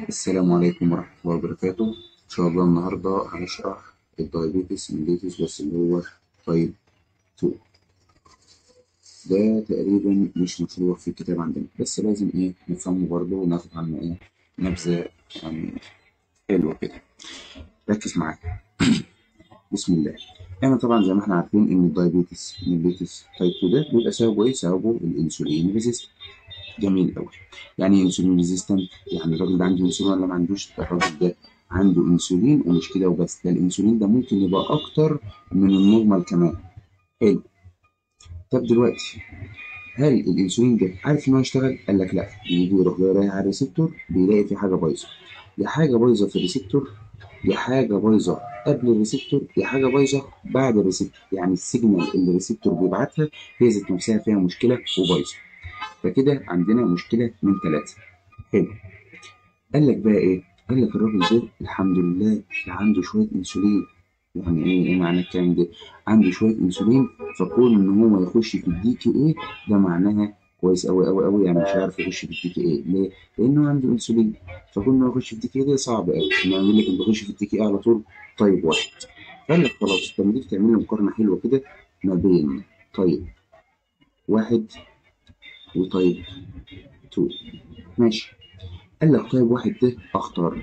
السلام عليكم ورحمة الله وبركاته. إن شاء الله النهاردة هنشرح الدايابيتس ميليتس بس اللي هو تايب 2. ده تقريبا مش مشروح في الكتاب عندنا، بس لازم نفهمه برضه وناخد عنه نبذة يعني حلوة كده. ركز معايا. بسم الله. طبعا زي ما احنا عارفين إن الدايابيتس ميليتس تايب 2 ده بيبقى سببه سببه الأنسولين ريزيست. جميل قوي. يعني ايه انسولين ريزيستنت؟ يعني الراجل ده عنده انسولين ولا ما عندوش؟ الراجل ده عنده انسولين، ومش كده وبس، ده الانسولين ده ممكن يبقى اكتر من النورمال كمان. حلو. طب دلوقتي، هل الانسولين ده عارف ان هو يشتغل؟ قال لك لا. بيجي يروح رايح على الريسبتور، بيلاقي في حاجه بايظه. يا حاجه بايظه في الريسبتور، يا حاجه بايظه قبل الريسبتور، يا حاجه بايظه بعد الريسبتور. يعني السيجنال اللي الريسبتور بيبعتها هي ذات نفسها فيها مشكله وبايظه. فكده عندنا مشكله من ثلاثه. حلو. قال لك بقى ايه؟ قال لك الراجل ده الحمد لله عنده شويه انسولين. يعني ايه معنى الكلام ده؟ عنده شويه انسولين، فكون ان هو يخش في الدي كي ايه ده معناها كويس قوي قوي قوي. يعني مش عارف يخش في الدي كي ايه ليه؟ لانه عنده انسولين. فكون انه يخش في الدي كي ايه ده صعب قوي. انما يقول لك انه يخش في الدي كي ايه على طول. طيب واحد. قال لك خلاص، طب ما تيجي تعمل لي مقارنه حلوه كده ما بين طيب واحد وطيب 2. ماشي. قال لك طيب واحد ده اخطر،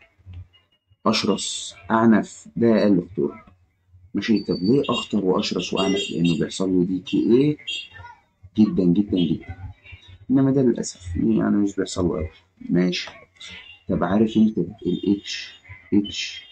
أشرس، أعنف، ده أقل خطورة. ماشي. طب ليه أخطر وأشرس وأعنف؟ لأنه بيحصل له دي كي إيه جدا جدا جدا. إنما ده للأسف يعني مش بيحصل له أوي. ماشي. طب عارف أنت ال اتش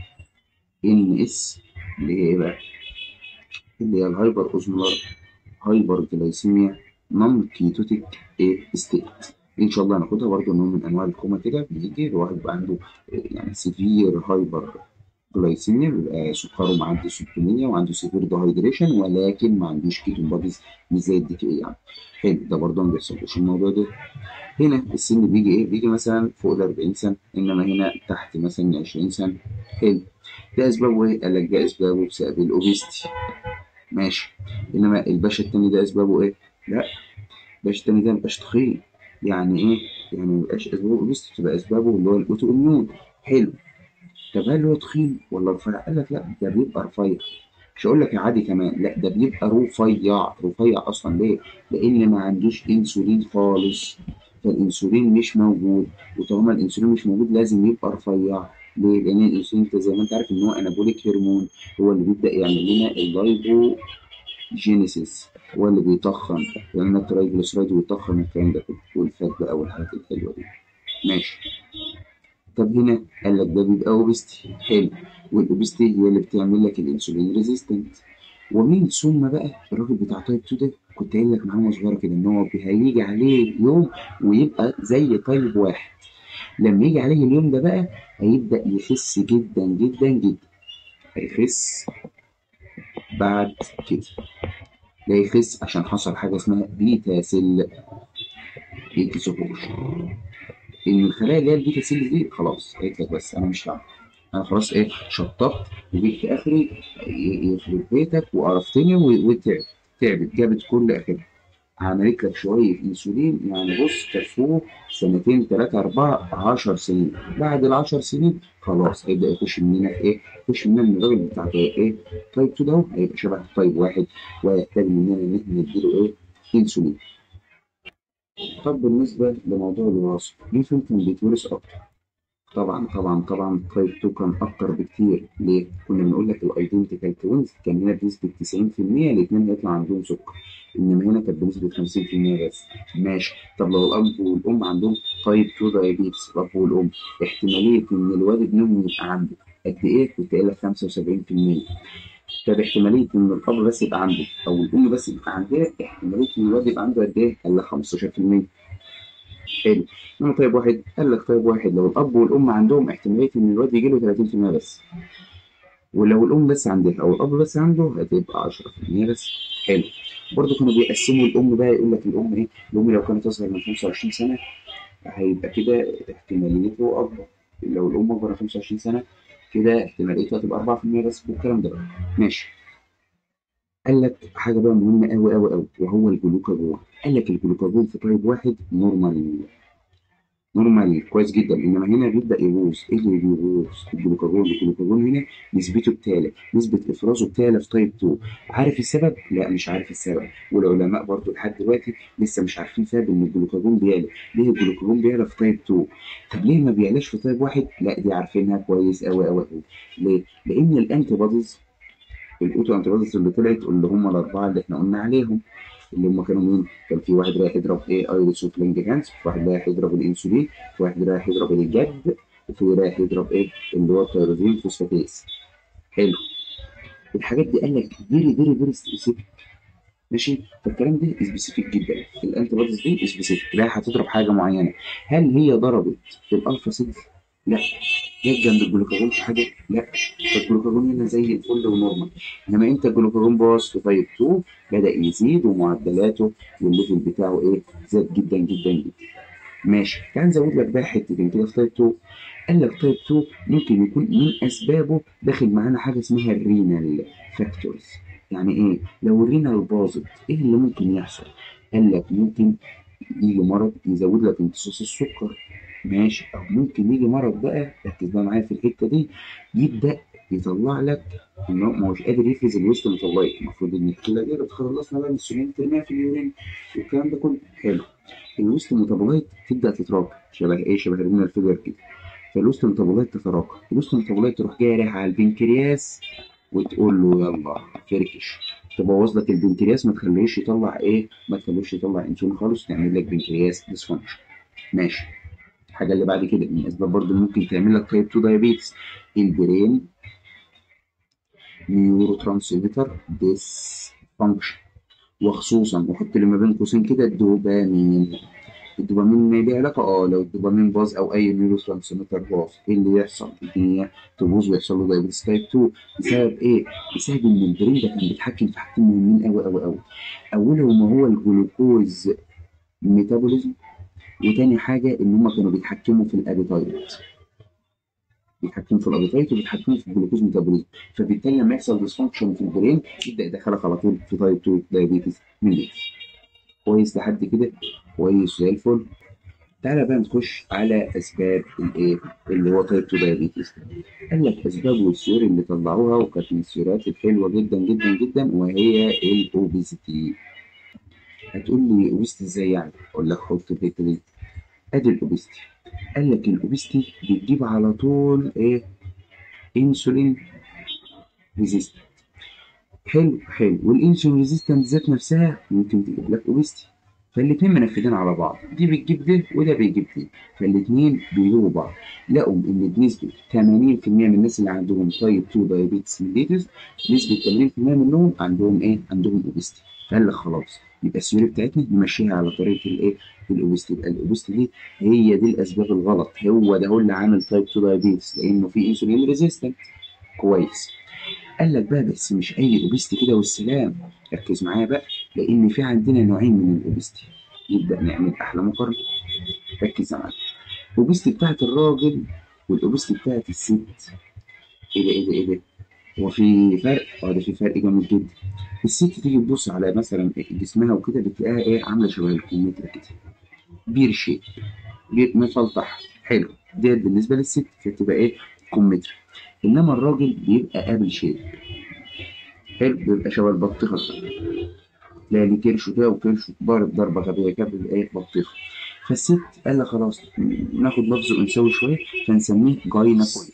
ان اس اللي هي إيه بقى؟ اللي هي الهايبر أوزمولار هايبر جلايسيميا نون كيتوتيك ستيت. دي إن شاء الله هناخدها برضه، نوع من أنواع الكوما كده بيجي الواحد بيبقى عنده يعني سيفير هايبر جلايسيميا، بيبقى سكره معدي 600 وعنده سيفير دهايدريشن، ولكن ما عندوش كيتون بوديز مش زي الدي كي يعني. حلو. ده برضه ما بيحصلش الموضوع ده. هنا السن بيجي بيجي مثلا فوق ال 40 سنه، انما هنا تحت مثلا 20 سنه. حلو. ده اسبابه ايه؟ قال لك ده اسبابه بسبب الاوبيستي. ماشي. انما الباشا التاني ده اسبابه ايه؟ لا، الباشا التاني ده مبقاش تخين. يعني ايه؟ يعني مبقاش اسبابه اوبيستي، تبقى اسبابه اللي هو الاوتو اميون. حلو. طب هل هو تخين ولا رفيع؟ قال لك لا، ده بيبقى رفيع. مش هقول لك عادي كمان، لا ده بيبقى رفيع. رفيع اصلا ليه؟ لان ما عندوش انسولين خالص، فالانسولين مش موجود. وطالما الانسولين مش موجود لازم يبقى رفيع. ليه؟ لان الانسولين انت زي ما انت عارف ان هو انابوليك هرمون، هو اللي بيبدا يعمل لنا اللايبوجينيسيس، هو اللي بيطخن. لان الترايجليسيرايد بيطخن الكلام ده كله، والفات بقى والحاجات الحلوه دي. ماشي. طب هنا قال لك ده بيبقى اوبستي. حلو. والاوبستي هي اللي بتعمل لك الانسولين ريزيستنت. ومن ثم بقى الراجل بتاع تايب 2 ده كنت قايل لك معلومه صغيره كده، ان هو هيجي عليه يوم ويبقى زي طيب واحد. لما يجي عليه اليوم ده بقى هيبدا يخس جدا جدا جدا. هيخس بعد كده. ده يخس عشان حصل حاجه اسمها بيتا سيل اكزوكيوشن. ان الخلايا اللي هي البيتا سيل دي خلاص قالت لك بس انا مش هعمل. انا خلاص شطبت وجبت اخري. يخرب بيتك وقرفتني وتعبت. تعبت جابت كل اخرها. عملت لك شويه انسولين، يعني بص كفوه سنتين ثلاثه اربعه 10 سنين. بعد ال 10 سنين خلاص هيبدا يخش مننا في يخش مننا من الراجل بتاع تايب 2 ده هيبقى شبه تايب واحد، ويحتاج مننا ان احنا نديله انسولين. طب بالنسبه لموضوع الوراثه، مين فيهم كان بيتورث اكتر؟ طبعا طبعا طبعا تايب 2 كان اكتر بكتير. ليه؟ كنا بنقول لك الايدنتيكال توينز كان هنا بنسبه 90% الاثنين هيطلع عندهم سكر، انما هنا كانت بنسبه 50% بس. ماشي. طب لو الاب والام عندهم تايب 2 دايابيتس، الاب والام، احتماليه ان الواد ابنهم يبقى عنده قد ايه؟ كنت قايل لك 75%. طب احتماليه ان الاب بس يبقى عنده او الام بس يبقى عندها، احتماليه ان الواد يبقى عنده قد ايه؟ قال لك 15%. حلو. انما طيب واحد قال لك طيب واحد لو الاب والام عندهم احتماليه ان الواد يجي له 30% بس، ولو الام بس عندها او الاب بس عنده هتبقى 10% بس. حلو. برضه كانوا بيقسموا الام بقى، يقول لك الام الام لو كانت اصغر من 25 سنه هيبقى كده احتماليته اكبر. لو الام اكبر من 25 سنه كده احتماليتها هتبقى 4% بس، والكلام ده بقى. ماشي. قال لك حاجه بقى مهمه قوي قوي قوي، وهو الجلوكاجون. قال لك الجلوكاجون في طيب واحد نورمال، نورمال كويس جدا، انما هنا بيبدا يبوظ. ايه اللي بيبوظ؟ الجلوكاجون. الجلوكاجون هنا نسبته بتعلى، نسبه افرازه بتعلى في تايب 2. عارف السبب؟ لا مش عارف السبب، والعلماء برضو لحد دلوقتي لسه مش عارفين سبب ان الجلوكاجون بيعلى. ليه الجلوكاجون بيعلى في تايب 2؟ طب ليه ما بيعلاش في تايب 1؟ لا دي عارفينها كويس قوي قوي قوي. ليه؟ لان الانتي بوديز، الاوتو انتي بوديز اللي طلعت، اللي هم الاربعه اللي احنا قلنا عليهم، اللي هم كانوا مين؟ كان في واحد رايح يضرب ايه ايرس وفلينجهانس، في واحد رايح يضرب الانسولين، في واحد رايح يضرب الجد، وفي رايح يضرب ايه اللي هو التيروزين فوسفاتيز. حلو. الحاجات دي قال لك فيري فيري فيري سبيسيفيك. ماشي، فالكلام ده سبيسيفيك جدا. الانتي بوديز دي سبيسيفيك، رايح هتضرب حاجه معينه. هل هي ضربت في الالفا سيلز؟ لا. جت جنب الجلوكاجون في حاجه؟ لا. فالجلوكاجون هنا زي الفل ونورمال. انما انت الجلوكاجون باظ في تايب 2، بدا يزيد ومعدلاته والليفل بتاعه ايه، زاد جدا جدا جدا. ماشي، تعال نزود لك بقى حتتين كده في تايب 2. قال لك تايب 2 ممكن يكون من اسبابه داخل معانا حاجه اسمها الرينال فاكتورز. يعني ايه؟ لو الرينال باظت ايه اللي ممكن يحصل؟ قال لك ممكن يجي مرض يزود لك امتصاص السكر. ماشي، او ممكن يجي مرض بقى، ركز بقى معايا في الحته دي، يبدا يطلع لك ان هو مش قادر يفرز الويست ميتابولايت. المفروض ان الكلى دي بتخلصنا بقى من السموم ترميها في اليورين والكلام ده كله. حلو. الويست ميتابولايت تبدا تتراكم شبه ايه؟ شبه الرينال فيلر كده. فالويست ميتابولايت تتراكم، الويست ميتابولايت تروح جايه رايحه على البنكرياس وتقول له يلا فركش، تبوظ لك البنكرياس، ما تخليهوش يطلع ايه، ما تخليهوش يطلع انسولين خالص، تعمل لك بنكرياس ديسفانكشن. ماشي. الحاجه اللي بعد كده من الاسباب برضه ممكن تعمل لك تايب 2 دايابيتس، البرين نيورو ترانسميتر ديس فانكشن، وخصوصا وحط لي ما بين قوسين كده الدوبامين. الدوبامين ليه علاقه؟ لو الدوبامين باظ او اي نيورو ترانسميتر باظ، ايه اللي يحصل؟ الدنيا تبوظ ويحصل له دايابيتس تايب 2. بسبب ايه؟ بسبب ان البرين ده كان بيتحكم في حاجتين مهمين قوي قوي قوي. اولهم هو الجلوكوز ميتابوليزم، وتاني حاجه ان هم كانوا بيتحكموا في الابيتايت، بيتحكموا في الابيتايت وبيتحكموا في الجلوكوز ميتابوليزم. فبالتالي لما يحصل ديسفانكشن في البرين يبدا يدخلك على طول في تايب 2 دايابيتس من دي. كويس لحد كده؟ كويس زي الفل. تعالى بقى نخش على اسباب الايه اللي هو تايب 2 دايابيتس. قال لك اسباب والسيور اللي طلعوها وكانت من السيورات الحلوه جدا جدا جدا، وهي الاوبيزيتي. هتقول لي اوبيزيتي ازاي يعني؟ اقول لك حط الحته دي. ادي الاوبيزيتي. قال لك الاوبيزيتي بتجيب على طول ايه؟ انسولين ريزيست. حلو حلو. والانسولين ريزيستنت ذات نفسها ممكن تجيب لك اوبيستي. فالاتنين منفذين على بعض، دي بتجيب ده وده بيجيب ده، فالاتنين بيجيبوا بعض. لقوا ان بنسبه 80% من الناس اللي عندهم تايب 2 دايابيتس ميليتس، نسبه 80% منهم عندهم ايه؟ عندهم اوبيستي. فقال لك خلاص يبقى السيوري بتاعتنا نمشيها على طريقه الايه؟ الاوبيستي. يبقى الاوبيستي دي هي دي الاسباب الغلط، هو ده هو اللي عامل تايب 2 دايابيتس، لانه في انسولين ريزيستنت. كويس. قال لك بقى بس مش اي اوبستي كده والسلام. ركز معايا بقى، لان في عندنا نوعين من الاوبستي. نبدا نعمل احلى مقارنه. ركز معايا. الاوبستي بتاعت الراجل والاوبستي بتاعت الست. ايه ده ايه ده ايه ده؟ هو في فرق؟ ده في فرق جامد جدا. الست تيجي تبص على مثلا جسمها وكده بتلاقيها ايه؟ عامله شبه الكمثرى كده، بير شيب، بير مفلطح. حلو. ديت بالنسبه للست فتبقى ايه؟ كمثرى. انما الراجل بيبقى ابل شيب. حلو، بيبقى شبه البطيخه. لا ليه كرش كده وكرش ضارب ضربة غبية كده بالإيه؟ بطيخة. فالست قال لك خلاص ناخد لفظ أنثوي شوية فنسميه جاينكويد.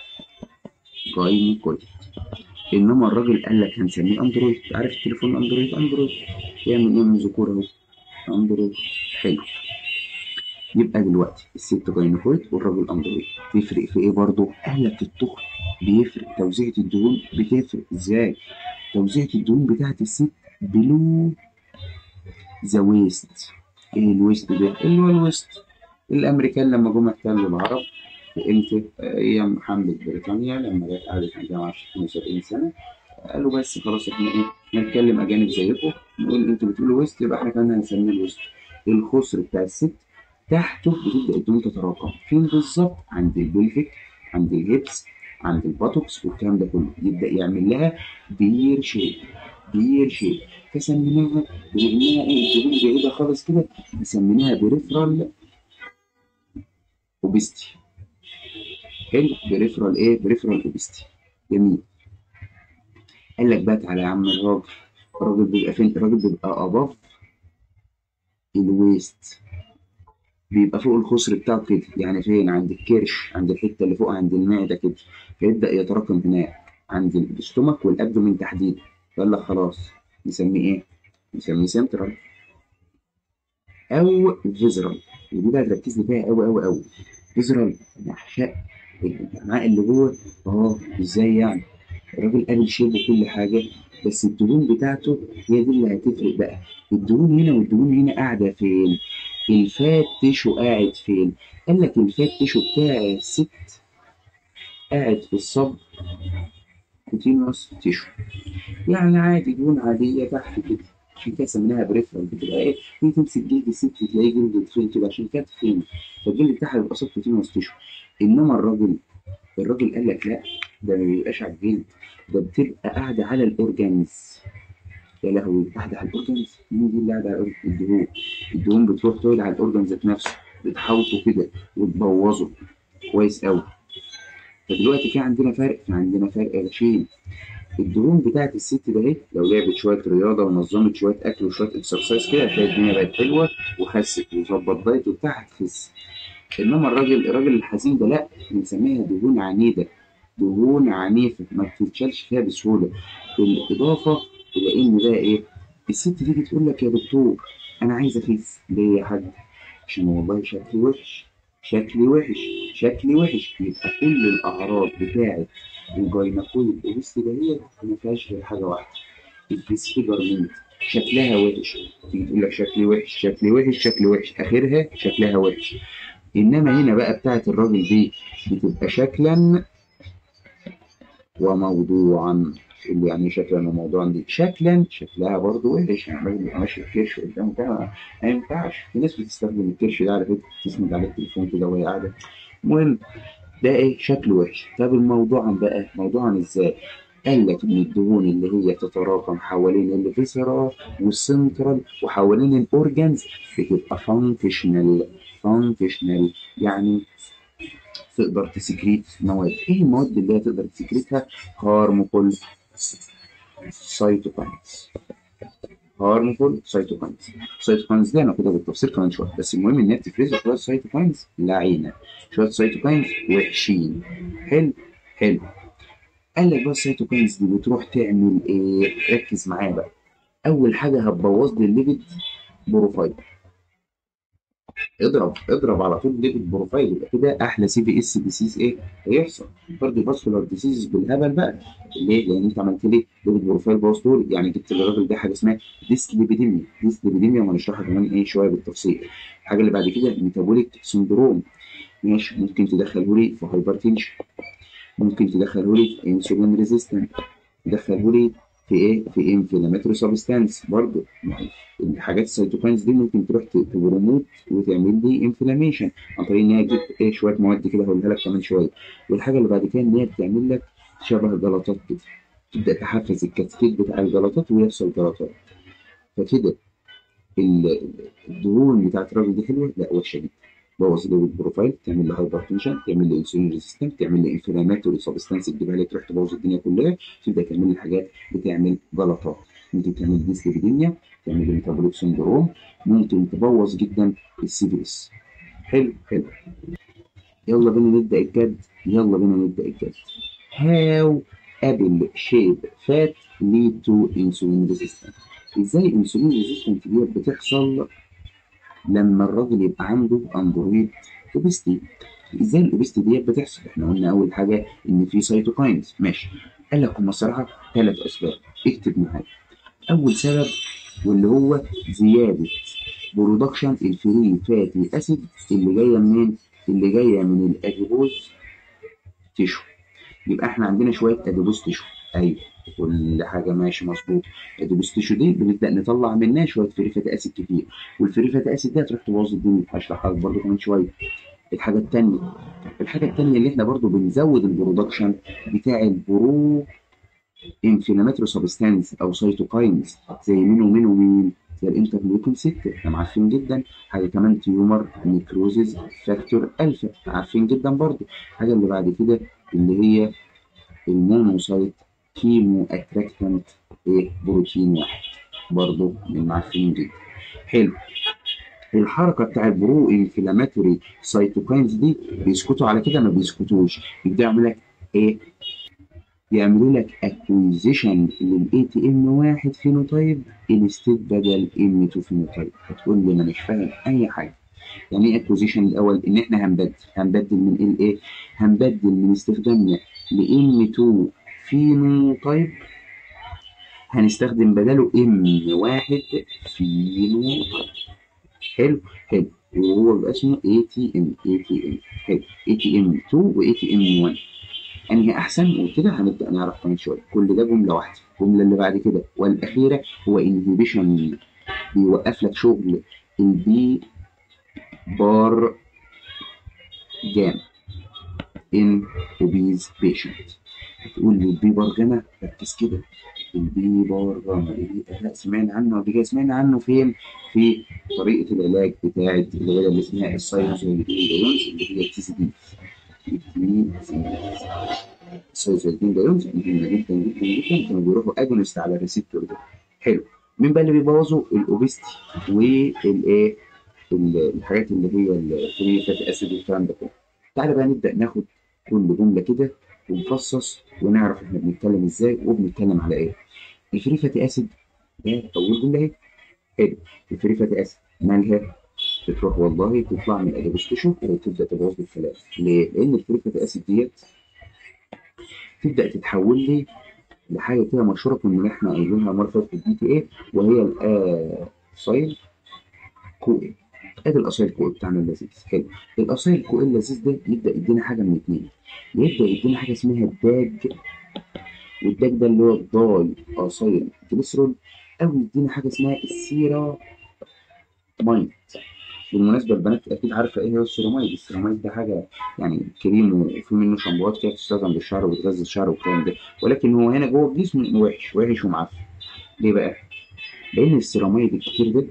جاينكويد. إنما الراجل قال لك هنسميه أندرويد. عارف التليفون أندرويد؟ أندرويد يعمل إيه من ذكور أهو؟ أندرويد. حلو. يبقى دلوقتي الست جاينكويد والراجل أندرويد. تفرق في إيه برضه؟ قال لك التخن بيفرق، توزيعة الدهون بتفرق. إزاي؟ توزيعة الدهون بتاعت الست بلو ذا ويست. ايه الويست ده؟ اللي هو الويست. الامريكان لما جم احتلوا العرب في امتى؟ ايام حملة بريطانيا لما جت قعدت عندها 72 سنة. قالوا بس خلاص احنا ايه؟ نتكلم اجانب زيكم، نقول انتوا بتقولوا ويست يبقى احنا كمان هنسميه الويست. الخصر بتاع الست تحته بتبدا الدهون تتراكم. فين بالظبط؟ عند البلفيك، عند الهيبس، عند الباتوكس والكلام ده كله. يبدا يعمل لها بير شيب. بير شيب. فسميناها بما انها ايه؟ الدهون بعيده خالص كده، سميناها بريفرال اوبستي. حلو، بريفرال ايه؟ بريفرال اوبستي. جميل. قال لك بقى تعالى يا عم الراجل، الراجل بيبقى فين؟ الراجل بيبقى اباف الويست، بيبقى فوق الخصر بتاعه كده، يعني فين؟ عند الكرش، عند الحته اللي فوق عند المعده كده، فيبدا يتراكم هناك عند الاستومك والابدومين تحديدا. قال لك خلاص نسميه ايه؟ نسميه سنترال او فيزرال. ودي بقى تركز لي فيها قوي قوي قوي. فيزرال احشاء الامعاء اللي جوه. اه ازاي يعني؟ الراجل قابل شيب وكل حاجه، بس الدهون بتاعته هي دي اللي هتفرق بقى. الدهون هنا والدهون هنا قاعده فين؟ الفات تيشو قاعد فين؟ قال لك الفات تيشو بتاع الست قاعد في الصب كوتينوس تيشو، يعني عادي دهون عاديه تحت كده. عشان كده سميناها بريفرال، بتبقى ايه؟ تيجي تمسك جلد الست تلاقي جلد تخين كده عشان كده تخين، فالجلد بتاعها بيبقى صب كوتينوس تيشو. انما الراجل قال لك لا، ده ما بيبقاش على الجلد، ده بتبقى قاعده على الاورجانز. يا لهوي، قاعده على الاورجانز؟ مين دي اللي قاعده على الأورجانز؟ الدهون. الدهون بتروح تقعد على الاورجانز ذات نفسه، بتحوطه كده وتبوظه. كويس قوي. فدلوقتي في عندنا فرق، في عندنا فرق يا باشين. الدهون بتاعت الست ده اهي لو لعبت شويه رياضه ونظمت شويه اكل وشويه اكسرسايز كده، هتلاقي الدنيا بقت حلوه وخست وظبط دايت وبتاع، هتخس. انما الراجل الحزين ده لا، بنسميها دهون عنيده، دهون عنيفه ما بتتشالش فيها بسهوله. بالاضافه الى ان بقى ايه؟ الست تيجي تقول لك يا دكتور انا عايزه اخس. ليه يا حاج؟ عشان والله شكلي وحش، شكلي وحش، شكلي وحش. يبقى كل الاعراض بتاعت الجاينكويد اوبستي دهيت ما فيهاش غير حاجه واحده: الديسفيجرمنت. شكلها وحش، تيجي تقول لك شكلي وحش، شكلي وحش، شكلي وحش، اخرها شكلها وحش. انما هنا بقى بتاعت الراجل دي بتبقى شكلا وموضوعا. اللي يعني شكلا وموضوعا دي شكلا شكلها برضه وحش، يعني الراجل بيبقى ماشي بكرش قدامه كده، ما ينفعش. في ناس بتستخدم الكرش ده على فكره تسند على التليفون كده وهي قاعده. المهم ده ايه؟ شكله وحش. طب الموضوعا بقى، موضوعا ازاي؟ قال لك ان الدهون اللي هي تتراكم حوالين الفيسرا والسنترال وحوالين الاورجانز بتبقى فانكشنال. فانكشنال يعني تقدر تسكريت مواد. ايه المواد اللي هي تقدر تسكريتها؟ هارمفول سايتوكاينز. هارمفول سايتوكاينز. سايتوكاينز دي هناخدها بالتفصيل كمان شويه، بس المهم ان هي بتفرز شويه سايتوكاينز لعينه، شويه سايتوكاينز وحشين. حلو. حلو. قال لك بقى السيتوكاينز دي بتروح تعمل ايه؟ ركز معايا بقى. اول حاجه هتبوظ لي الليبيد بروفايل. اضرب على طول ليبيد بروفايل، يبقى كده احلى سي في اس ديسيز ايه هيحصل؟ كارديو فاسكولار ديسيز بالهبل بقى. ليه؟ لان انت عملت لي ليبيد بروفايل بوظته، يعني جبت للراجل ده حاجه اسمها ديسليبيديميا. ديسليبيديميا وهنشرحها كمان ايه شويه بالتفصيل. الحاجه اللي بعد كده ميتابوليك سندروم. ماشي، ممكن تدخله لي في هايبرتنشن، ممكن تدخله لي في انسولين ريزيستنت، تدخله لي في ايه؟ في انفلاماتوري سبستانس برضه. الحاجات السيتوكاينز دي ممكن تروح تبروموت وتعمل لي انفلاميشن عن طريق ان هي تجيب ايه؟ شويه مواد كده هقولها لك كمان شويه. والحاجه اللي بعد كده ان هي بتعمل لك شبه الجلطات كده، تبدا تحفز الكاسكيد بتاع الجلطات ويحصل جلطات. فكده الدهون بتاعت الراجل دي حلوه؟ لا، وحشه جدا. بوظ لي البروفايل، تعمل لي هايبرتنشن، تعمل لي انسولين ريزيستنت، تعمل لي انفلاماتوري سبستانس تجيبها لي تروح تبوظ الدنيا كلها، تبدا تعمل لي حاجات بتعمل جلطات. ممكن تعمل ديسليبيديميا، تعمل لي ميتابوليك سندروم، ممكن تبوظ جدا السي في اس. حلو حلو. يلا بينا نبدا الجد، يلا بينا نبدا الجد. هاو ابل شيب فات ليد تو انسولين ريزيستنت. ازاي الانسولين ريزيستنت دي بتحصل لما الراجل يبقى عنده اندرويد اوبستي؟ ازاي الاوبستي ديت بتحصل؟ احنا قلنا اول حاجه ان في سيتوكاينز. ماشي. قال لك هم الصراحه 3 اسباب، اكتب معايا. اول سبب واللي هو زياده برودكشن الفري فاتي اسيد اللي جايه منين؟ اللي جايه من الاديبوز تيشو. يبقى احنا عندنا شويه اديبوز تيشو. ايوه، كل حاجه ماشي مظبوط. اديبوز تيشو دي بنبدا نطلع منها شويه فري فاتي اسيد كتير، والفري فاتي اسيد دي هتروح تبوظ الدنيا. هشرحها لك برضه كمان شويه. الحاجه التانيه اللي احنا برضه بنزود البرودكشن بتاع البرو انفلاماتوري سبستانس او سيتوكاينز، زي مين ومين ومين؟ زي الانترليوكين 6 احنا عارفين جدا. حاجه كمان تيومر نيكروزيز فاكتور الفا عارفين جدا برضو. الحاجه اللي بعد كده اللي هي المونوسايت كيمو اتراكتنت ايه بروتين واحد برضو من عارفين جدا. حلو. الحركه بتاع البرو انفلاماتوري سايتوكاينز دي بيسكتوا على كده؟ ما بيسكتوش، يبدأ يعمل لك ايه؟ يعملوا لك اكويزيشن للاي تي ام واحد فينوتايب انستيد بدل ام 2 فينوتايب. هتقول لي انا مش فاهم اي حاجه. يعني ايه اكوزيشن؟ الاول ان احنا هنبدل من الايه؟ هنبدل من استخدامنا لام 2 فينوتايب، هنستخدم بداله ام واحد فينوتايب. حلو. حلو. وهو بيبقى اسمه اي تي ام. حلو. اي تي ام 2 واي تي ام 1 انهي احسن؟ وكده هنبدا نعرف كمان شويه. كل ده جمله واحده. الجمله اللي بعد كده والاخيره هو انهبيشن، بيوقف لك شغل البي بار جاما ان اوبيز بيشنت. هتقول لي البي بار جاما؟ ركز كده. البي بار جاما لا سمعنا عنه قبل كده. سمعنا عنه فين؟ في طريقه العلاج بتاعت العيله اللي اسمها الساينوزويدين اللي هي التي سي دي. الساينوزويدين دايونز مهمه جدا جدا جدا، كانوا بيروحوا اجونست على الريسبتور ده. حلو. مين بقى اللي بيبوظوا؟ الاوبستي والايه، الحاجات اللي هي الفري فاتي اسيد والكلام ده كله. تعالى بقى نبدا ناخد كل جمله كده ونفصص ونعرف احنا بنتكلم ازاي وبنتكلم على ايه. الفري فاتي اسيد ده اول جمله اهي. حلو. الفري فاتي اسيد مالها؟ بتروح والله تطلع من الادوبستيشن وتبدا تبوظ لي الكلام. ليه؟ لان الفري فاتي اسيد ديت تبدا تتحول لي لحاجه كده مشهوره كنا احنا قايلينها مره فاتت في الدي تي ايه، وهي الاسايل كوئل. ادي الاسايل كوئل بتاعنا اللذيذ. حلو. الاسايل كوئل اللذيذ ده يبدا يدينا حاجه من اتنين. يبدا يدينا حاجه اسمها الداج، والداج ده اللي هو الداي اسايل جليسرول، او يدينا حاجه اسمها السيرا مايد. بالمناسبه البنات اكيد عارفه ايه هو السيراميد. السيراميد ده حاجه يعني كريم، وفي منه شامبوهات كده بتستخدم للشعر وبتغذي الشعر والكلام ده، ولكن هو هنا جوه الجسم وحش وحش ومعفن. ليه بقى؟ لان السيراميد الكتير ده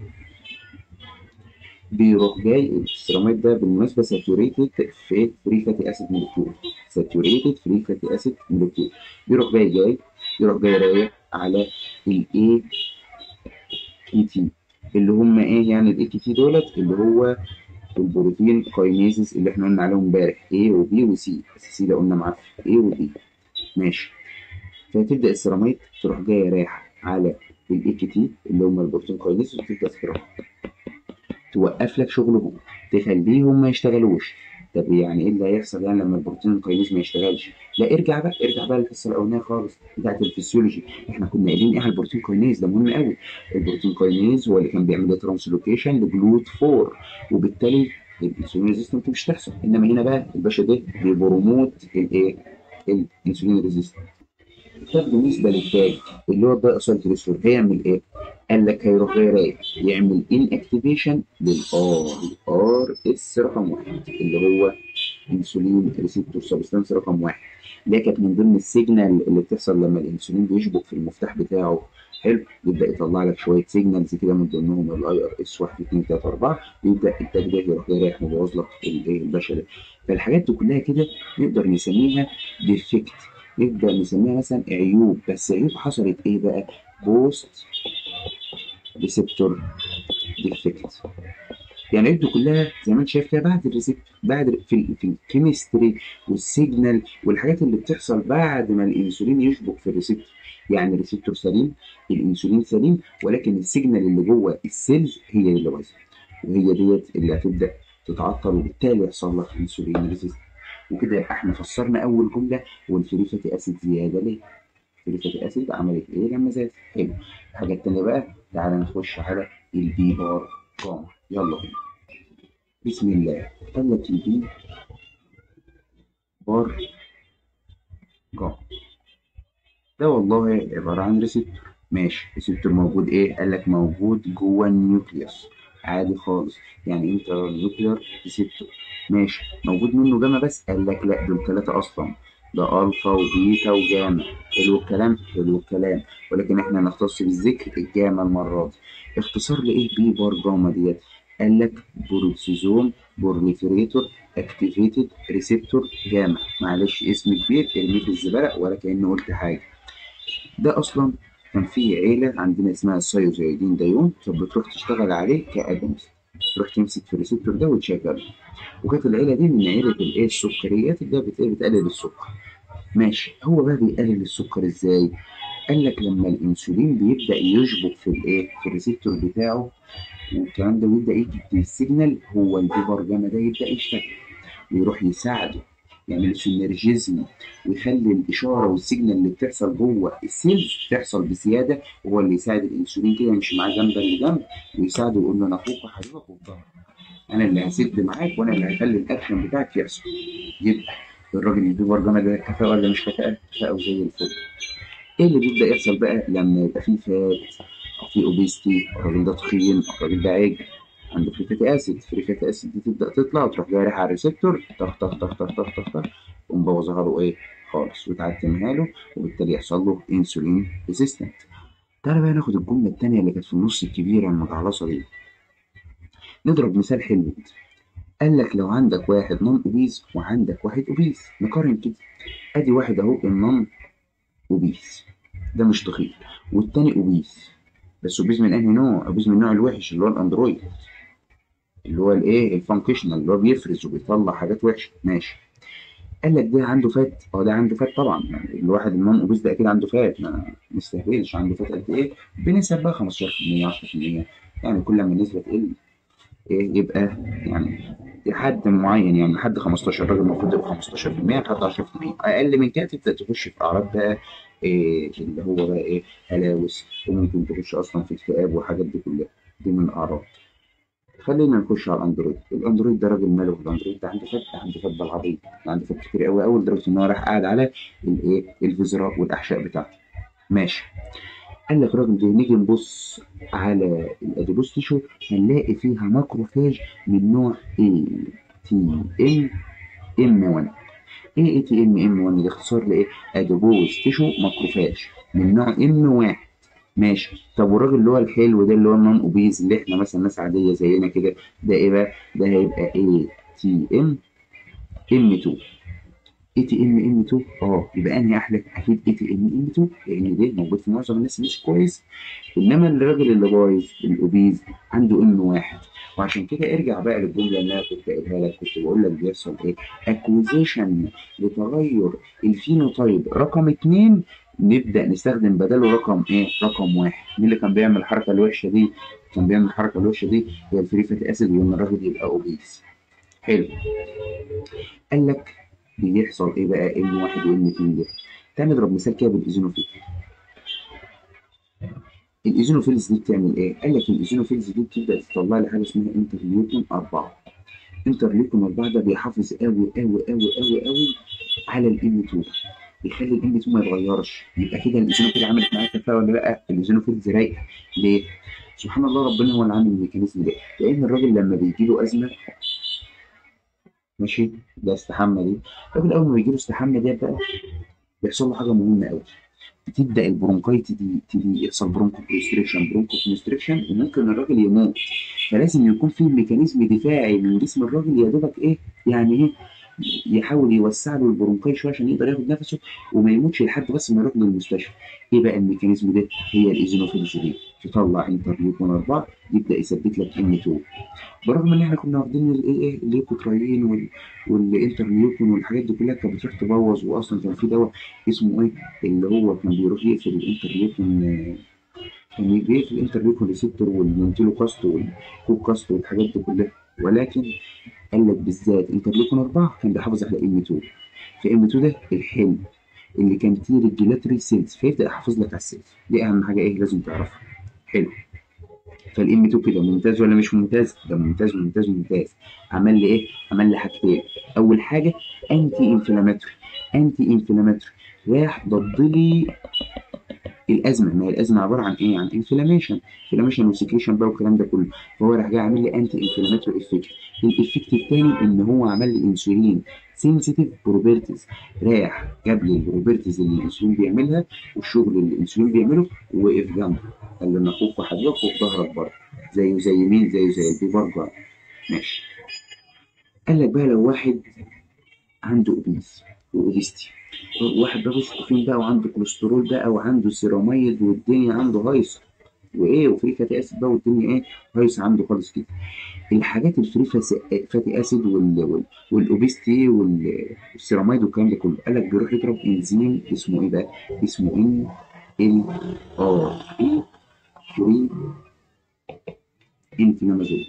بيروح جاي. السيراميد ده بالمناسبه ساتوريتد في فري فاتي اسيد مولكيول. ساتوريتد فري فاتي اسيد مولكيول. بيروح جاي رايح على الاي كي تي، اللي هم ايه يعني الاي كي تي دولت؟ اللي هو البروتين كاينيزز اللي احنا قلنا عليهم امبارح A وبي وسي، بس سي ده قلنا معاه A وبي. ماشي. فهتبدا السيراميد تروح جايه رايحه على الاي كي تي اللي هم البروتين كاينيزز، وتبدا توقف لك شغلهم، تخليهم ما يشتغلوش. طب يعني ايه اللي هيحصل يعني لما البروتين الكاينيز ما يشتغلش؟ لا ارجع بقى للحصه الاولانيه خالص بتاعت الفسيولوجي. احنا كنا قايلين ايه على البروتين كاينيز؟ ده مهم قوي. البروتين كاينيز هو اللي كان بيعمل ترانسلوكيشن لجلوت 4، وبالتالي الانسولين ريزيستنت مش تحصل. انما هنا بقى الباشا ده بيبروموت الايه؟ الانسولين ريزيستنت. طب بالنسبه للتاج اللي هو الداي اسايل جليسرول هيعمل ايه؟ قال لك هيروح جاي رايح يعمل ان اكتيفيشن للار اس رقم واحد اللي هو انسولين ريسبتور سبستانس رقم واحد، اللي هي كانت من ضمن السيجنال اللي بتحصل لما الانسولين بيشبك في المفتاح بتاعه. حلو. يبدا يطلع لك شويه سيجنالز كده من ضمنهم الاي ار اس 1 2 3 4. يبدا التاج ده يروح جاي رايح مبوظ لك الايه البشري. فالحاجات دي كلها كده نقدر نسميها ديفكت. نبدا نسميها مثلا عيوب. بس عيوب حصلت ايه بقى؟ بوست ريسبتور ديفكت. يعني العيوب دي كلها زي ما انت شايف كده بعد الريسبتور، بعد في الكيمستري والسيجنال والحاجات اللي بتحصل بعد ما الانسولين يشبك في الريسبتور. يعني الريسبتور سليم، الانسولين سليم، ولكن السيجنال اللي جوه السيلز هي اللي بايظه، وهي ديت اللي هتبدا تتعطل، وبالتالي يحصل لك انسولين ريزيست. وكده يبقى احنا فسرنا اول جمله. والفري فاتي اسيد زياده ليه؟ الفري فاتي اسيد عملت ايه لما زادت؟ حلو. الحاجه التانيه بقى تعالى نخش على البي بار جاما. يلا بينا. بسم الله. قال لك البي بار جاما ده والله عباره عن ريسبتور. ماشي. ريسبتور موجود ايه؟ قال لك موجود جوه النيوكليوس عادي خالص. يعني انت نيوكلير ريسبتور. ماشي. موجود منه جاما بس؟ قال لك لا، دول ثلاثه اصلا. ده الفا وبيتا وجاما. حلو الكلام، حلو الكلام. ولكن احنا نختص بالذكر الجاما المره دي. اختصار لايه بي بار جاما ديت؟ قال لك بروكسيزوم بورليفريتور اكتيفيتد ريسبتور جاما. معلش اسم كبير ارميه في الزباله ولا كاني قلت حاجه. ده اصلا كان في عيله عندنا اسمها السايوزايدين دايون، كانت بتروح تشتغل عليه كاجونست، تروح تمسك في الريسبتور ده وتشغله. وكانت العيله دي من عيله الايه السكريات اللي هي بتقلل السكر. ماشي، هو بقى بيقلل السكر ازاي؟ قال لك لما الانسولين بيبدا يشبك في الايه في الريسبتور بتاعه والكلام ده، ويبدا يدي السيجنال، هو البيبر جاما ده يبدا يشتغل ويروح يساعده، يعمل سينرجيزم ويخلي الاشاره والسيجنال اللي بتحصل جوه السيلز تحصل بزياده، وهو اللي يساعد الانسولين كده يمشي معاه جنبا لجنب ويساعده يقول له انا اخوك وحبيبك وفي ظهرك، انا اللي هسد معاك وانا اللي هخلي الاكشن بتاعك يحصل. يبقى الراجل اللي بيبر جاما ده كفاءه ولا مش كفاءه؟ كفاءه وزي الفل. ايه اللي بيبدا يحصل بقى لما يبقى فيه فات او فيه اوبيستي، الراجل ده تخين، الراجل ده عجل، عنده فري فاتي اسيد، فري فاتي اسيد دي تبدا تطلع وتروح جايه رايحه على الريسبتور، طخ طخ طخ طخ طخ طخ طخ، ومبوظها له ايه خالص وتعتمها له، وبالتالي يحصل له انسولين ريزيستنت. تعالى بقى ناخد الجمله الثانيه اللي كانت في النص الكبيره المجعلصه دي. نضرب مثال حلو. قال لك لو عندك واحد نون اوبيز وعندك واحد اوبيز، نقارن كده. ادي واحد اهو النون اوبيز ده مش تخين، والتاني اوبيز، بس اوبيز من انهي نوع؟ اوبيز من النوع الوحش اللي هو الاندرويد، اللي هو الايه الفانكشنال، اللي هو بيفرز وبيطلع حاجات وحشه. ماشي. قال لك ده عنده فات، اه ده عنده فات طبعا، يعني الواحد النون اوبيز ده اكيد عنده فات، ما نستهبلش. عنده فات قد ايه؟ بنسب بقى 15% 10%، يعني كل ما النسبه تقل ايه يبقى يعني لحد معين، يعني لحد 15 الراجل المفروض يبقى 15% لحد 10%. اقل من كده تبدا تخش في اعراض بقى إيه اللي هو بقى ايه هلاوس، وممكن تخش اصلا في اكتئاب والحاجات دي كلها. دي من الاعراض. خلينا نخش على الاندرويد. الاندرويد ده راجل ماله؟ الاندرويد ده عنده فات، عنده فات بالعريض، عنده فات كتير قوي قوي لدرجه ان هو راح قاعد على الايه الفيزرا والاحشاء بتاعته. ماشي. قال لك الراجل ده نيجي نبص على الاديبوس تيشو هنلاقي فيها ماكروفاج من نوع اي تي ام ام 1. ايه اي تي ام ام 1 ده اختصار لايه؟ اديبوس تيشو ماكروفاج من نوع ام 1. ماشي. طب والراجل اللي هو الحلو ده اللي هو النون اوبيز اللي احنا مثلا ناس عاديه زينا كده، ده ايه بقى؟ ده هيبقى اي تي ام ام 2. اي تي ام ام 2. يبقى انهي احلى؟ اكيد اي تي ام ام 2 لان ده موجود في معظم الناس مش كويس. انما الراجل اللي بايظ الاوبيز عنده ام واحد. وعشان كده ارجع بقى للجمله اللي انا كنت قايلها لك، كنت بقول لك بيحصل ايه؟ اكوزيشن لتغير الفينوتايب رقم اتنين، نبدا نستخدم بداله رقم ايه؟ رقم واحد. مين اللي كان بيعمل الحركه الوحشه دي؟ كان بيعمل الحركه الوحشه دي هي الفري فاتي اسيد، وان الراجل يبقى اوبيز. حلو. قال لك بيحصل ايه بقى ام واحد وام اتنين ده؟ تعال نضرب مثال كده بالايزينوفيل. الايزينوفيلز دي بتعمل ايه؟ قال لك الايزينوفيلز دي بتبدا تطلع لي حاجه اسمها انترليوكين 4. انترليوكين 4 ده بيحافظ قوي قوي قوي قوي قوي على الام 2، بيخلي الام 2 ما يتغيرش. يبقى كده الايزينوفيل عملت معاك كفايه ولا لا؟ الايزينوفيلز رايقه. ليه؟ سبحان الله، ربنا هو اللي عامل الميكانيزم ده. لان الراجل لما بيجي له ازمه، ماشي، ده استحمى دي. الراجل اول ما بيجي له استحمى ده بقى بيحصل له حاجه مهمه قوي. بتبدا البرونكايت دي تبتدي يحصل برونكو كونستريكشن، برونكو كونستريكشن، وممكن الراجل يموت. فلازم يكون في ميكانيزم دفاعي من جسم الراجل يا دوبك ايه يعني ايه يحاول يوسع له البرونكاي شويه عشان يقدر ياخد نفسه وما يموتش لحد بس ما يروح للمستشفى. ايه بقى الميكانيزم ده؟ هي الايزينوفيلز دي تطلع انترليوكين 4 يبدا يثبت لك ام 2. برغم ان احنا كنا واخدين الايه الليكوترايين والانترليوكين والحاجات دي كلها كانت بتروح تبوظ، واصلا كان في دواء اسمه ايه اللي هو كان بيروح يقفل الانترليوكين، كان بيقفل الانترليوكين ريسبتور والمونتيلوكاست والكوكاست والحاجات دي كلها. ولكن قال لك بالذات انترليوكين 4 كان بيحافظ على ام 2. فام 2 ده الحلو اللي كان فيه ريجولاتوري سيلز، فيبدا يحافظ لك على السيلز دي. اهم حاجه ايه لازم تعرفها. حلو. فالام 2 كده ممتاز ولا مش ممتاز؟ ده ممتاز ممتاز ممتاز. عمل لي ايه؟ عمل لي حاجتين. اول حاجه انتي انفلاماتوري، انتي انفلاماتوري راح ضد لي الازمه، ما هي الازمه عباره عن ايه؟ عن انفلاميشن، انفلاميشن وسكريشن بقى والكلام ده كله. فهو راح جاي عامل لي انتي انفلاماتوري افكت. الايفكت الثاني ان هو عمل لي انسولين سنسيتيف بروبرتيز، راح جاب لي البروبرتيز اللي الانسولين بيعملها والشغل اللي الانسولين بيعمله ووقف جنبه. قال له انا اخوك وحبيبك وفي ظهرك برضه، زيه زي مين؟ زيه زي البيبرجر. ماشي. قال لك بقى لو واحد عنده اوبيز واوبيستي، واحد بقى فين بقى وعنده كوليسترول بقى وعنده سيراميد والدنيا عنده هايصه وايه وفري فاتي اسيد بقى والدنيا ايه هايصه عنده خالص كده. الحاجات الفري فاتي اسيد والاوبيستي والسيراميد والكلام ده كله، قال لك بيروح يضرب انزيم اسمه ايه بقى؟ اسمه ان ال ار اي فري انفلامازول.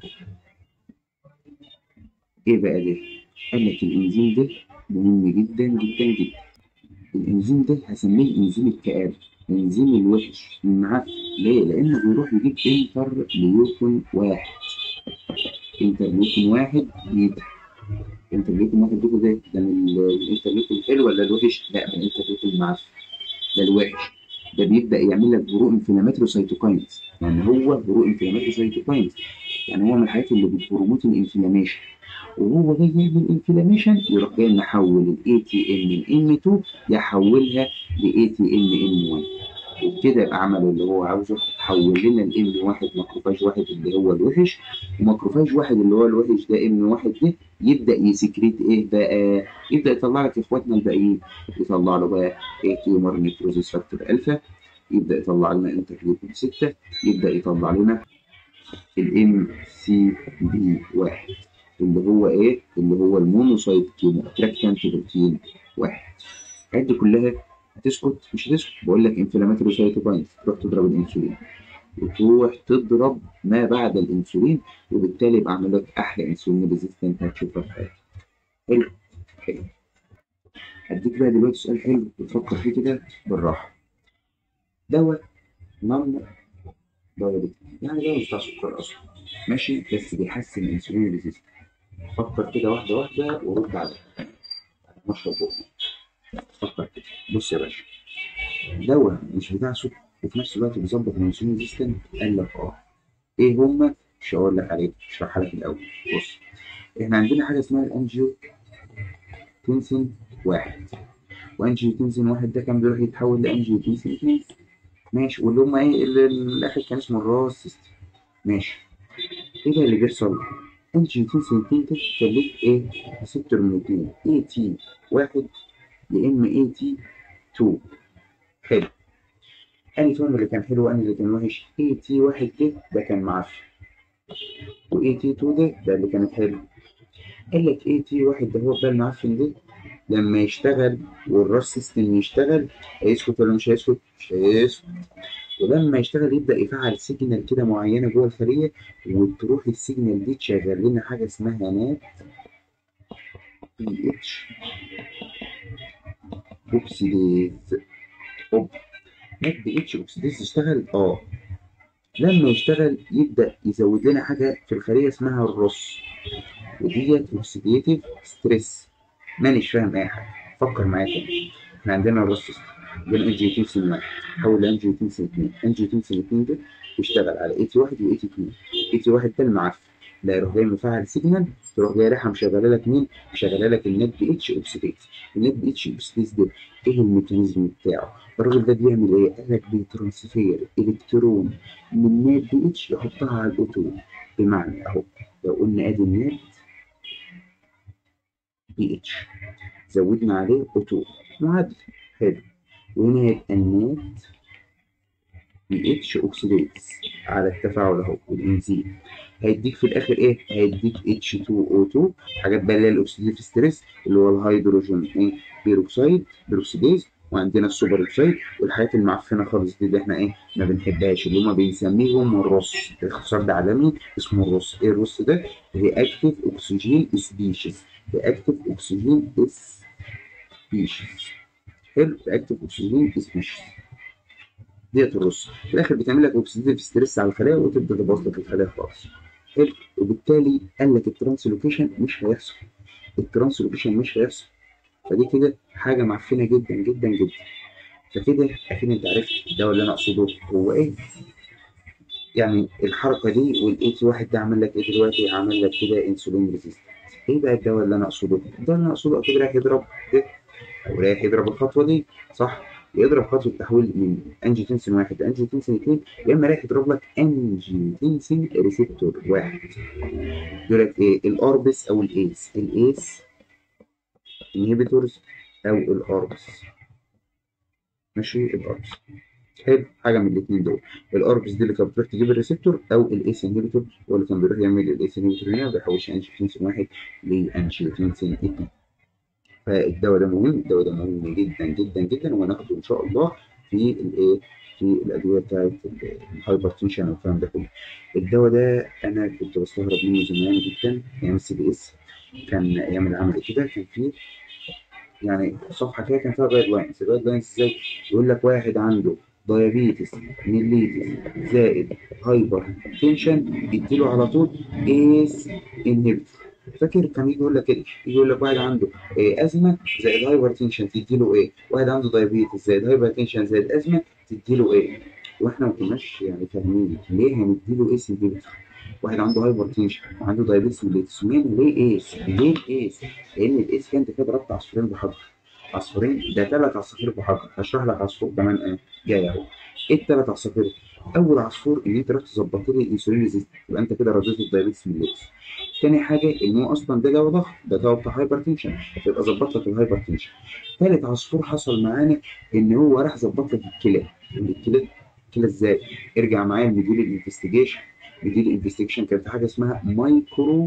ايه بقى ده؟ قال لك الانزيم ده مهم جدا جدا جدا. الانزيم ده هسميه انزيم الكآبة، الانزيم الوحش معاه. ليه؟ لانه بيروح يجيب انترليوكين واحد. انترليوكين واحد بيتا. انترليوكين واحد بيتا ده من الانترليوكين الحلو ولا الوحش؟ لا، من الانترليوكين المعفن، ده الوحش. ده بيبدأ يعمل لك برو انفلاماتوري سيتوكاينز، يعني هو برو انفلاماتوري سيتوكاينز، يعني هو من الحاجات اللي بتبروموت الانفلاميشن. وهو جاي يعمل انفلاميشن يروح جاي محول الاي تي ان الام 2 يحولها لاي تي ان ام 1، وبكده يبقى عمل اللي هو عاوزه، حول لنا الام واحد ماكروفاج واحد اللي هو الوحش، وماكروفاج واحد اللي هو الوحش ده ام واحد ده يبدا يسكريت ايه بقى؟ يبدا يطلع لك اخواتنا الباقيين، يطلع له بقى ايه؟ تيومر نيكروزيس فاكتور الفا، يبدا يطلع لنا انترليوكين 6، يبدا يطلع لنا الام سي بي واحد اللي هو ايه؟ اللي هو المونوسايت كيمو اتراكتنت بروتين واحد. الحاجات دي كلها هتسكت؟ مش هتسكت. بقول لك انفلاماتوري سايتوكاينز، تروح تضرب الانسولين وتروح تضرب ما بعد الانسولين، وبالتالي يبقى عامل لك احلى انسولين ريزيستنت هتشوفها في حياتك. حلو. حلو. هديك بقى دلوقتي سؤال حلو وتفكر فيه كده بالراحه. دواء نون دايركت، يعني دواء مش بتاع سكر اصلا، ماشي، بس بيحسن الانسولين ريزيستنت. فكر كده واحده واحده ورد عليا. مشرب بقى. فكر كده. بص يا باشا، دواء مش بتاع سكر وفي نفس الوقت بيظبط الانسولين ريزيستنت، قال لك اه. ايه هما؟ مش هقول لك عليه، اشرحها لك الاول. بص، احنا عندنا حاجه اسمها الانجيو تنسين واحد، وانجيو تنسين واحد ده كان بيروح يتحول لانجيو تنسين اتنين. ماشي. واللي هما ايه اللي الاخر كان اسمه الراس سيستم. ماشي. ايه بقى اللي بيحصل؟ انجيو تنسين اتنين ده خليك ايه؟ ريسبتور من اتنين، اي تي واحد يا اما اي تي 2. حلو. انهي فيهم اللي كان حلو وانهي اللي كان وحش؟ اي تي واحد ده كان معفن، واي تي 2 ده اللي كانت حلو. قال لك اي تي واحد ده هو بقى المعفن ده لما يشتغل والراس سيستم يشتغل، هيسكت ولا مش هيسكت؟ مش هيسكت. ولما يشتغل يبدأ يفعل سيجنال كده معينة جوه الخلية، وتروح السيجنال دي تشغل لنا حاجة اسمها نات بي اتش اوكسيديز. اوب. نات بي اتش اوكسيديز يشتغل اه. لما يشتغل يبدأ يزود لنا حاجة في الخلية اسمها الرص، وديت اوكسيديتيف ستريس. مانيش فاهم اي حاجة، فكر معايا تاني. احنا عندنا الرص عندنا انجيوتنسين واحد حول لانجيوتنسين اتنين، انجيوتنسين اتنين ده بيشتغل على اي تي واحد واي تي اتنين. اي تي واحد ده المعفن، لا يروح جاي مفعل سيجنال، تروح جاي رايحه مشغله لك مين؟ مشغله لك النت بي اتش اوكسيديز. النت بي اتش اوكسيديز ده ايه الميكانيزم بتاعه؟ الراجل ده بيعمل ايه؟ قال لك بيترانسفير الكترون من نت بي اتش يحطها على الاوتو. بمعنى اهو، لو قلنا ادي النت بي اتش زودنا عليه اوتو معادله. حلو. وهنا هيبقى النت بي اتش اوكسيديز على التفاعل اهو والانزيم، هيديك في الاخر ايه؟ هيديك اتش 2 او 2. حاجات بقى اللي هي الاكسيديف ستريس اللي هو الهيدروجين ايه؟ بيروكسيد بيروكسيديز، وعندنا السوبر اوكسيد والحاجات المعفنه خالص دي اللي احنا ايه؟ ما بنحبهاش، اللي هم بنسميهم الرص. الاختصار ده عالمي اسمه الرص. ايه الرص ده؟ رياكتيف اوكسجين سبيشيز. رياكتيف اوكسجين سبيشيز. حلو. رياكتيف اوكسجين سبيشيز ديت الرص في الاخر بتعمل لك اوكسيديف ستريس على الخلايا وتبدا تبوظ لك الخلايا خالص. حلو. وبالتالي قال لك الترانسلوكيشن مش هيحصل. الترانسلوكيشن مش هيحصل. فدي كده حاجه معفنه جدا جدا جدا. فكده اكيد انت عرفت الدواء اللي انا اقصده هو ايه. يعني الحركه دي والاي تي واحد ده عمل لك ايه دلوقتي؟ عمل لك كده انسولين ريزيستنس. ايه بقى الدواء اللي انا اقصده؟ الدواء اللي انا اقصده اكيد رايح يضرب ده، او رايح يضرب الخطوه دي، صح؟ يضرب خطوه التحويل من انجيوتنسين واحد لانجيوتنسين اثنين، يا اما رايح يضرب لك انجيوتنسين ريسبتور واحد. دولت ايه؟ الاربس او الايس. الايس انهبيتورز او الاربس. ماشي، الاربس. حلو، حاجه من الاثنين دول. الاربس دي اللي كانت بتروح تجيب الريسبتور، او الايس انهبيتور هو اللي كان بيروح يعمل الايس انهبيتور هنا، ما بيحولش انجيوتنسين واحد لانجيوتنسين اثنين. فالدواء ده مهم، الدواء ده مهم جدا جدا جدا، وهناخده ان شاء الله في الايه، في الادويه بتاعت الهايبر تنشن والكلام ده كله. الدواء ده انا كنت بستغرب منه زمان جدا ايام السي بي اس. كان ايام العمل كده كان فيه يعني صفحه كده كان فيها جايد لاينز. الجايد لاينز ازاي؟ يقول لك واحد عنده دايابيتس ميليتس زائد هايبر تنشن يديله على طول ايس انهبيتور. فاكر كان يجي يقول لك كده، يجي يقول لك واحد عنده إيه ازمه زائد هايبر تنشن تديله ايه، واحد عنده دايابيتس زائد هايبر تنشن زائد ازمه تديله ايه. واحنا ما كناش يعني فاهمين ليه هنديله ايس انهبيتور. واحد عنده هايبر تنشن وعنده دايابيتس ميليتس، ليه ايس؟ ليه ايس؟ لان الايس كانت كده ضربت عصفورين بحجر. عصفورين ده ثلاث عصافير بحجر. هشرح لك عصفور كمان ايه جاي اهو. ايه الثلاث عصافير؟ اول عصفور ان انت رحت ظبطت لي الانسولين ريزيست، يبقى انت كده رديت الدايابيتس من الليكس. تاني حاجه ان هو اصلا ده دواء ضغط، ده دواء بتاع هايبر تنشن، يبقى ظبط لك الهايبر تنشن. ثالث عصفور حصل معانا ان هو راح ظبط لك الكلى. الكلى ازاي؟ ارجع معايا لمدير الانفستيجيشن. مدير الانفستيجيشن كان في حاجه اسمها مايكرو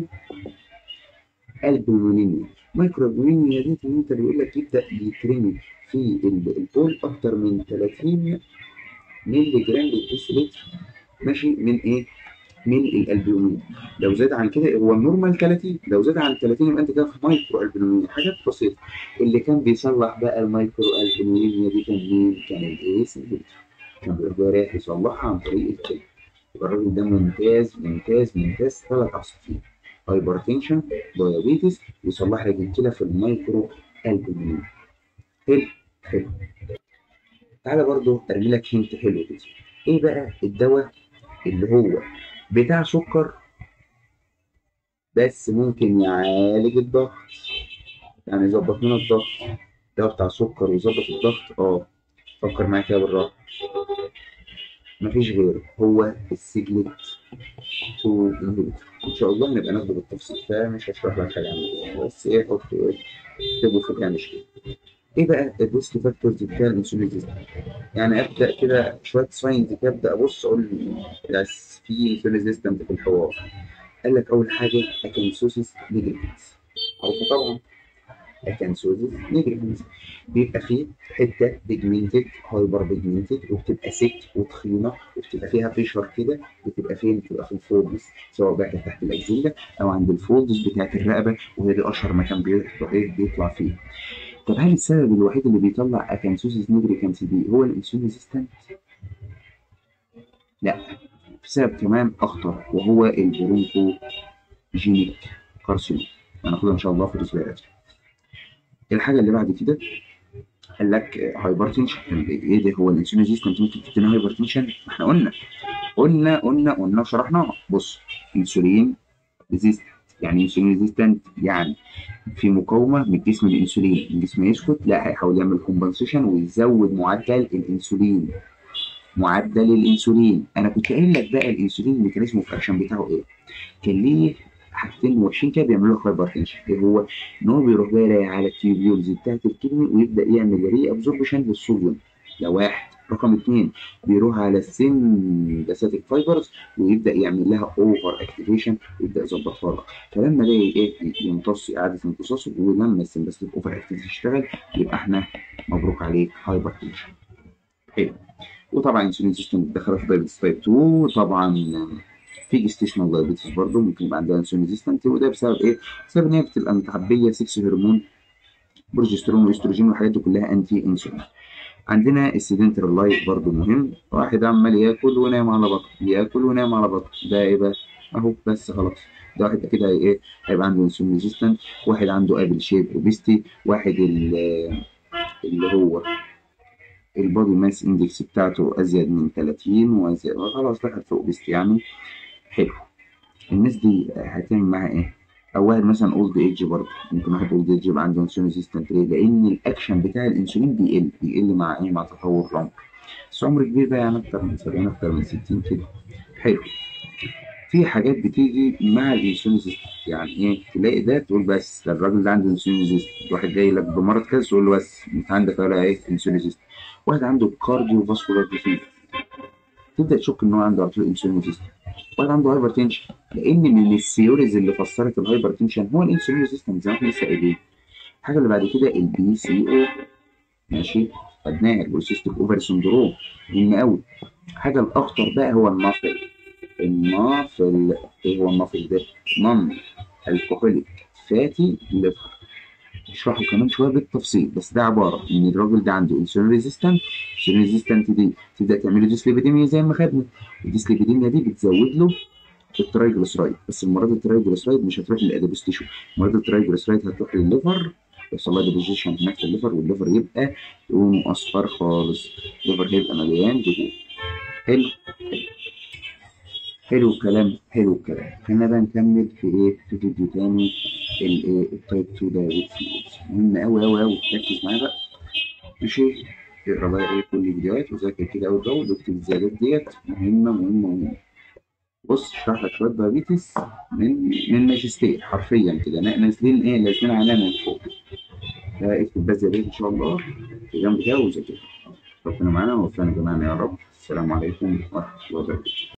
البومينيا. مايكرو البومينيا دي ان انت بيقول لك يبدا يترمي في البول اكتر من 30 مللي جرام للديسيلتر، ماشي، من ايه؟ من الالبومين. لو زاد عن كده هو النورمال 30، لو زاد عن 30 يبقى انت كده في مايكرو البومين. حاجات بسيطه. اللي كان بيصلح بقى المايكرو البومين دي كان مين؟ كان الايس انهبيتور. كان بيبقى رايح يصلحها عن طريق الكلى. يبقى الراجل ده ممتاز ممتاز ممتاز. ثلاث عصافير: هايبرتنشن، دايابيتس، ويصلح لك الكلى في المايكرو البومين. حلو. حلو. تعالى برضو ارمي لك هنت حلو كده. ايه بقى الدواء اللي هو بتاع سكر بس ممكن يعالج الضغط؟ يعني يظبط لنا الضغط. دواء بتاع سكر ويظبط الضغط، اه. فكر معايا كده بالراحه. مفيش غيره، هو السيجلت 2 انهبيتور. ان شاء الله هنبقى ناخده بالتفصيل، فمش هشرح لك حاجه عنه، بس ايه، حط ايه، اكتبه في الهامش كده. ايه بقى الريسك فاكتورز بتاع الانسولين ريزيستنس؟ يعني ابدا كده شويه ساينز كده، ابدا ابص اقول بس في انسولين ريزيستنت في الحوار. قال لك اول حاجه اكنسوسيس نيجريفنس. عارفه طبعا. اكنسوسيس نيجريفنس بيبقى فيه حته بيجمنتد، هايبر بيجمنتد، وبتبقى سك وتخينه، وبتبقى فيها فيشر كده. بتبقى فين؟ بتبقى في الفولدز، سواء بقى كانت تحت الاكزيلا او عند الفولدز بتاعت الرقبه، وهي دي اشهر مكان بيطلع فيه. طب هل السبب الوحيد اللي بيطلع اكانثوسيس نيجريكانس دي هو الانسولين ريزيستنت؟ لا، في سبب كمان اخطر، وهو البرونكو جينيك كارسينوم. هناخدها ان شاء الله في الريسبيراتوري. الحاجه اللي بعد كده قال لك هايبرتنشن. ايه ده؟ هو الانسولين ريزيستنت ممكن تدينا هايبرتنشن؟ ما احنا قلنا شرحناها. بص، انسولين ريزيستنت يعني انسولين ريزيستنت يعني في مقاومه من الجسم للانسولين. الجسم يسكت؟ لا، هيحاول يعمل كومبنسيشن ويزود معدل الانسولين. معدل الانسولين، انا كنت قايل لك بقى الانسولين الميكانيزم اوف اكشن بتاعه ايه. كان ليه حاجتين وحشين كده بيعملوا لك هايبرتنشن. ايه هو؟ ان هو بيروح جاي رايح على التيوبيولز بتاعت الكدني ويبدا يعمل ري ابزوربشن للصوديوم. ده واحد. رقم اتنين، بيروح على السيمباثيك فايبرز ويبدا يعمل لها اوفر اكتيفيشن ويبدا يظبطها لك. فلما ده ايه، يمتص اعاده امتصاصه، ولما السيمباثيك اوفر اكتيفيشن يشتغل يبقى احنا مبروك عليك هايبرتنشن. حلو. وطبعا انسولين سيستم دخلت في دايبيتس تايب 2 طبعا. في جستيشنال دايبيتس برضه ممكن يبقى عندها انسولين ريزيستنت، وده بسبب ايه؟ بسبب ان هي بتبقى متعبيه 6 هرمون، بروجسترون واستروجين، والحاجات دي كلها انتي انسولين. عندنا السيدنترال لايف برضه مهم. واحد عمال ياكل وينام على بطن، ياكل وينام على بطن، ده ايه بقى؟ اهو بس خلاص. ده واحد كده ايه، هيبقى عنده انسولين ريزيستنت. واحد عنده ابل شيب اوبيستي. واحد اللي هو البودي ماس اندكس بتاعته ازيد من 30 وازيد، خلاص دخل في اوبست يعني. حلو. الناس دي هتعمل معاها ايه؟ او واحد مثلا اولد ايج، برضه ممكن واحد اولد ايج يبقى عنده انسولين ريزيستنت. ليه؟ لان الاكشن بتاع الانسولين بيقل مع ايه؟ مع تطور العمر. بس عمر كبير بقى يعني اكتر من 70 اكتر من 60 كده. حلو. في حاجات بتيجي مع الانسولين ريزيستنت، يعني ايه؟ تلاقي ده تقول بس ده الراجل ده عنده انسولين ريزيستنت. واحد جاي لك بمرض كذا تقول له بس انت عندك ولا ايه؟ انسولين ريزيستنت. واحد عنده كارديو فاسكولار ديزيز تبدا تشك ان هو عنده انسولين ريزيستنت. واحد عنده هايبر تنشن، لان من الثيوريز اللي فسرت الهايبر تنشن هو الانسولين ريزيستنت زي ما احنا لسه قايلين. الحاجه اللي بعد كده البي سي او، ماشي، خدناها البوليسيستيك اوفر سندروم، مهم قوي. الحاجه الاخطر بقى هو النافل. النافل، ايه هو النافل ده؟ نون الكحوليك فاتي ليفر. اشرحه كمان شويه بالتفصيل، بس ده عباره ان الراجل ده عنده انسولين ريزيستنت. الانسولين ريزيستنت دي تبدا تعمل له ديسليبيديميا زي ما خدنا. الديسليبيديميا دي بتزود له الترايجليسرايد، بس المره دي الترايجليسرايد مش هتروح للاديبوس تيشو، المره دي الترايجليسرايد هتروح للليفر. يحصل لها ديبوزيشن هناك في الليفر، والليفر يبقى لونه اصفر خالص. الليفر هيبقى مليان دهون. حلو. حلو الكلام، حلو الكلام. خلينا بقى نكمل في ايه؟ في فيديو تاني. الايه؟ التايب 2 دايابيتس مهم قوي قوي قوي، ركز معايا بقى. ماشي. اقرا بقى ايه كل الفيديوهات وذاكر كده اول باول واكتب الزيادات ديت، مهمه مهمه مهمه. بص اشرح لك شويه دايابيتس من ماجستير حرفيا كده، نازلين ايه؟ نازلين علينا من فوق. اكتب بس زيادات ان شاء الله في جنب كده وذاكر. ربنا معانا ووفقنا جميعا يا رب. السلام عليكم ورحمه الله وبركاته.